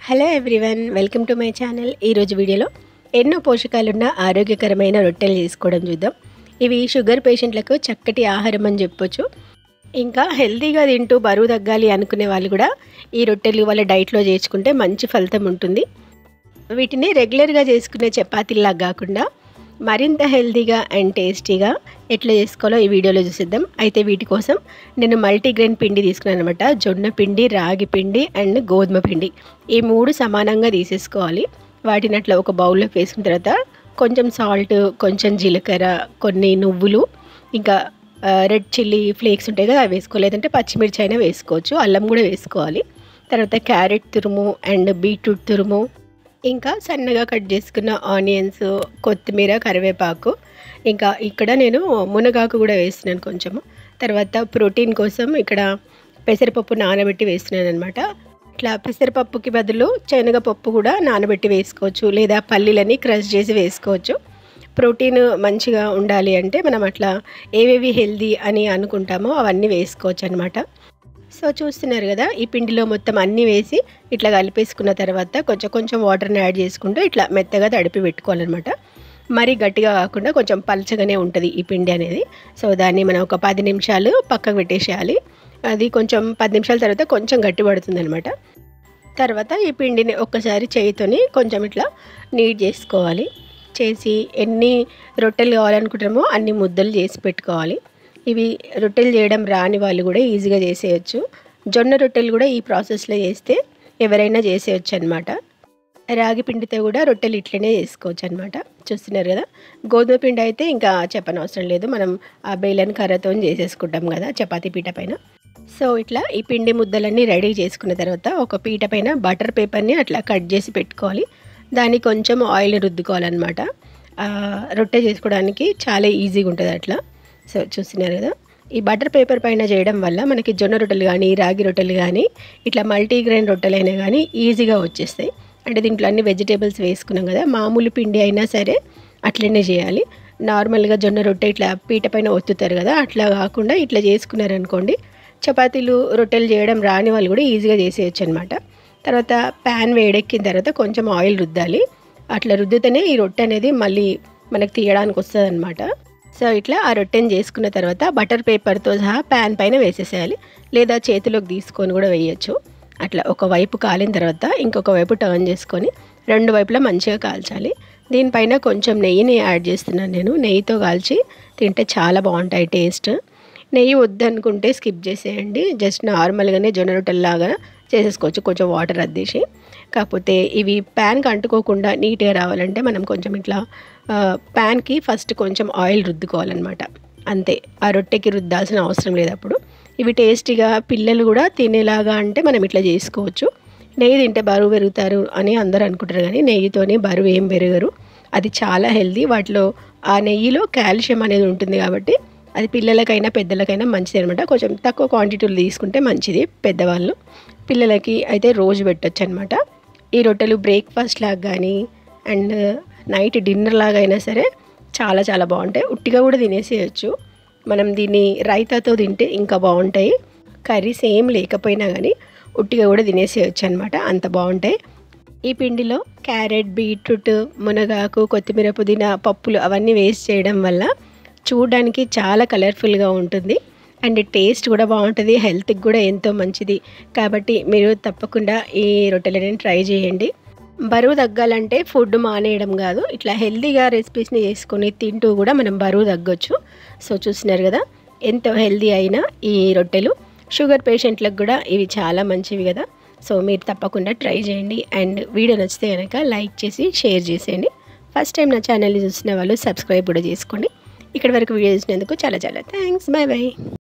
Hello everyone, welcome to my channel. ఈరోజు వీడియోలో ఎన్నో పోషకాలున్న ఆరోగ్యకరమైన రొట్టెలు చేసుకోవడం చూద్దాం. ఇవి షుగర్ పేషెంట్లకు చక్కటి ఆహారం అని చెప్పొచ్చు. ఇంకా హెల్తీగా తింటూ బరువు తగ్గాలి అనుకునే వాళ్ళు కూడా ఈ రొట్టెలు వాళ్ళ డైట్లో చేర్చుకుంటే మంచి ఫలితం ఉంటుంది. వీటిని రెగ్యులర్గా చేసుకునే చపాతీలాగా కాకుండా మరింత హెల్తీగా అండ్ టేస్టీగా ఎట్లా చేసుకోవాలో ఈ వీడియోలో చూసిద్దాం. అయితే వీటి కోసం నేను మల్టీగ్రెయిన్ పిండి తీసుకున్నాను అనమాట. జొన్న పిండి, రాగి పిండి అండ్ గోధుమ పిండి, ఈ మూడు సమానంగా తీసేసుకోవాలి. వాటిని అట్లా ఒక బౌల్లోకి వేసుకున్న తర్వాత కొంచెం సాల్ట్, కొంచెం జీలకర్ర, కొన్ని నువ్వులు, ఇంకా రెడ్ చిల్లీ ఫ్లేక్స్ ఉంటాయి కదా, అవి వేసుకోవాలి. లేదంటే పచ్చిమిర్చి అయినా వేసుకోవచ్చు, అల్లం కూడా వేసుకోవాలి. తర్వాత క్యారెట్ తురుము అండ్ బీట్రూట్ తురుము, ఇంకా సన్నగా కట్ చేసుకున్న ఆనియన్స్, కొత్తిమీర, కరివేపాకు, ఇంకా ఇక్కడ నేను మునగాకు కూడా వేస్తున్నాను కొంచెము. తర్వాత ప్రోటీన్ కోసం ఇక్కడ పెసరపప్పు నానబెట్టి వేస్తున్నాను అనమాట. ఇట్లా పెసరపప్పుకి బదులు శనగపప్పు కూడా నానబెట్టి వేసుకోవచ్చు, లేదా పల్లీలని క్రష్ చేసి వేసుకోవచ్చు. ప్రోటీన్ మంచిగా ఉండాలి అంటే మనం అట్లా ఏవేవి హెల్దీ అని అనుకుంటామో అవన్నీ వేసుకోవచ్చు అనమాట. సో చూస్తున్నారు కదా, ఈ పిండిలో మొత్తం అన్నీ వేసి ఇట్లా కలిపేసుకున్న తర్వాత కొంచెం కొంచెం వాటర్ని యాడ్ చేసుకుంటూ ఇట్లా మెత్తగా తడిపి పెట్టుకోవాలన్నమాట. మరీ గట్టిగా కాకుండా కొంచెం పలచగానే ఉంటుంది ఈ పిండి అనేది. సో దాన్ని మనం ఒక 10 నిమిషాలు పక్కకు పెట్టేసేయాలి. అది కొంచెం 10 నిమిషాల తర్వాత కొంచెం గట్టి పడుతుంది అనమాట. తర్వాత ఈ పిండిని ఒక్కసారి చేయితోని కొంచెం ఇట్లా నీట్ చేసుకోవాలి. చేసి ఎన్ని రొట్టెలు కావాలనుకుంటామో అన్ని ముద్దలు చేసి పెట్టుకోవాలి. ఇవి రొట్టెలు చేయడం రాని వాళ్ళు కూడా ఈజీగా చేసేయచ్చు. జొన్న రొట్టెలు కూడా ఈ ప్రాసెస్లో చేస్తే ఎవరైనా చేసేయచ్చు అనమాట. రాగి పిండితో కూడా రొట్టెలు ఇట్లనే చేసుకోవచ్చు అనమాట. చూస్తున్నారు కదా, గోధుమ పిండి అయితే ఇంకా చెప్పనవసరం లేదు, మనం ఆ బేలన్ కర్రతో చేసేసుకుంటాం కదా చపాతీ పీట పైన. సో ఇట్లా ఈ పిండి ముద్దలన్నీ రెడీ చేసుకున్న తర్వాత ఒక పీట పైన బటర్ పేపర్ని అట్లా కట్ చేసి పెట్టుకోవాలి. దాన్ని కొంచెం ఆయిల్ రుద్దుకోవాలన్నమాట. రొట్టె చేసుకోవడానికి చాలా ఈజీగా ఉంటుంది అట్లా. సో చూస్తున్నారు కదా, ఈ బటర్ పేపర్ పైన చేయడం వల్ల మనకి జొన్న రొట్టెలు కానీ, రాగి రొట్టెలు కానీ, ఇట్లా మల్టీగ్రెయిన్ రొట్టెలైనా కానీ ఈజీగా వచ్చేస్తాయి. అంటే దీంట్లో అన్ని వెజిటేబుల్స్ వేసుకున్నాం కదా, మామూలు పిండి అయినా సరే అట్లనే చేయాలి. నార్మల్గా జొన్న రొట్టె ఇట్లా పీట పైన ఒత్తుతారు కదా, అట్లా కాకుండా ఇట్లా చేసుకున్నారనుకోండి, చపాతీలు రొట్టెలు చేయడం రాని వాళ్ళు కూడా ఈజీగా చేసేయచ్చు అనమాట. తర్వాత ప్యాన్ వేడెక్కిన తర్వాత కొంచెం ఆయిల్ రుద్దాలి. అట్లా రుద్దితేనే ఈ రొట్టె అనేది మళ్ళీ మనకు తీయడానికి వస్తుంది అనమాట. సో ఇట్లా ఆ రొట్టెని చేసుకున్న తర్వాత బటర్ పేపర్తో సహా ప్యాన్ పైన వేసేసేయాలి, లేదా చేతిలోకి తీసుకొని కూడా వేయచ్చు. అట్లా ఒకవైపు కాలిన తర్వాత ఇంకొక వైపు టర్న్ చేసుకొని రెండు వైపులా మంచిగా కాల్చాలి. దీనిపైన కొంచెం నెయ్యిని యాడ్ చేస్తున్నాను నేను. నెయ్యితో కాల్చి తింటే చాలా బాగుంటాయి టేస్ట్. నెయ్యి వద్దనుకుంటే స్కిప్ చేసేయండి, జస్ట్ నార్మల్గానే జొన్న రొట్టెల్లాగా చేసేసుకోవచ్చు కొంచెం వాటర్ అద్దేసి. కాకపోతే ఇవి ప్యాన్కి అంటుకోకుండా నీట్గా రావాలంటే మనం కొంచెం ఇట్లా ప్యాన్కి ఫస్ట్ కొంచెం ఆయిల్ రుద్దుకోవాలన్నమాట. అంతే, ఆ రొట్టెకి రుద్దాల్సిన అవసరం లేదు. అప్పుడు ఇవి టేస్టీగా పిల్లలు కూడా తినేలాగా అంటే మనం ఇట్లా చేసుకోవచ్చు. నెయ్యి తింటే బరువు పెరుగుతారు అని అందరూ అనుకుంటారు, కానీ నెయ్యితోనే బరువు ఏం పెరగరు. అది చాలా హెల్దీ. వాటిలో ఆ నెయ్యిలో కాల్షియం అనేది ఉంటుంది కాబట్టి అది పిల్లలకైనా పెద్దలకైనా మంచిది అనమాట. కొంచెం తక్కువ క్వాంటిటీలు తీసుకుంటే మంచిది. పెద్దవాళ్ళు పిల్లలకి అయితే రోజు పెట్టచ్చు అనమాట. ఈ రొట్టెలు బ్రేక్ఫాస్ట్ లాగా కానీ అండ్ నైట్ డిన్నర్ లాగా అయినా సరే చాలా చాలా బాగుంటాయి. ఉట్టిగా కూడా తినేసేయచ్చు. మనం దీన్ని రైతాతో తింటే ఇంకా బాగుంటాయి. కర్రీస్ ఏం లేకపోయినా కానీ ఉట్టిగా కూడా తినేసేయచ్చు అనమాట, అంత బాగుంటాయి. ఈ పిండిలో క్యారెట్, బీట్రూట్, మునగాకు, కొత్తిమీర, పుదీనా, పప్పులు అవన్నీ వేస్ట్ చేయడం వల్ల చూడడానికి చాలా కలర్ఫుల్గా ఉంటుంది అండ్ టేస్ట్ కూడా బాగుంటుంది. హెల్త్కి కూడా ఎంతో మంచిది. కాబట్టి మీరు తప్పకుండా ఈ రొట్టెలని ట్రై చేయండి. బరువు తగ్గాలంటే ఫుడ్ మానేయడం కాదు, ఇట్లా హెల్తీగా రెసిపీస్ని చేసుకొని తింటూ కూడా మనం బరువు తగ్గొచ్చు. సో చూస్తున్నారు కదా, ఎంతో హెల్తీ అయిన ఈ రొట్టెలు షుగర్ పేషెంట్లకు కూడా ఇవి చాలా మంచివి కదా. సో మీరు తప్పకుండా ట్రై చేయండి. అండ్ వీడియో నచ్చితే కనుక లైక్ చేసి షేర్ చేసేయండి. ఫస్ట్ టైం నా ఛానల్ని చూసిన వాళ్ళు సబ్స్క్రైబ్ కూడా చేసుకోండి. ఇక్కడ వరకు వీడియో చూసినందుకు చాలా చాలా థ్యాంక్స్. Bye bye.